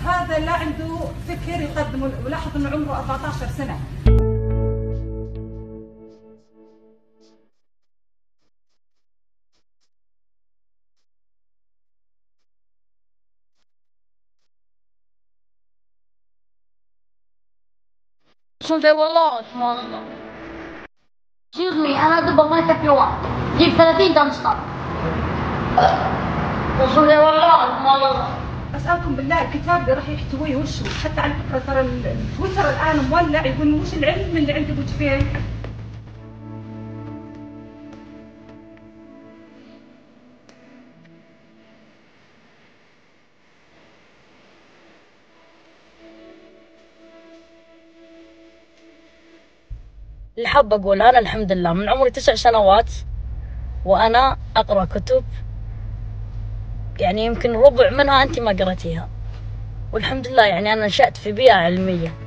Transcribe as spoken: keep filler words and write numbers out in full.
هذا لا عنده فكر يقدمه، ولاحظ انه عمره أربعة عشر سنة. شوفي والله سبحان الله. شيخني انا دبا ما يكفي واحد، جيب ثلاثين تمسخر. شوفي والله سبحان الله. اسالكم بالله الكتاب اللي راح يحتويه وش هو؟ حتى على فكره ترى التويتر الان مولع، يقول وش العلم اللي عند ابو جفين؟ اللي حاب أقول أنا الحمد لله من عمري تسع سنوات وأنا أقرأ كتب، يعني يمكن ربع منها أنت ما قرأتيها، والحمد لله يعني أنا نشأت في بيئة علمية.